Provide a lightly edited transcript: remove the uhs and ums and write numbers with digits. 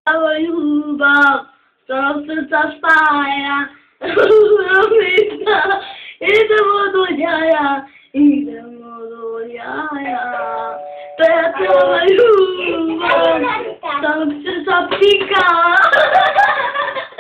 Jubel, zoals aspira, ieder modo ja, ieder modo ja. Pero jubel, zoals aspira.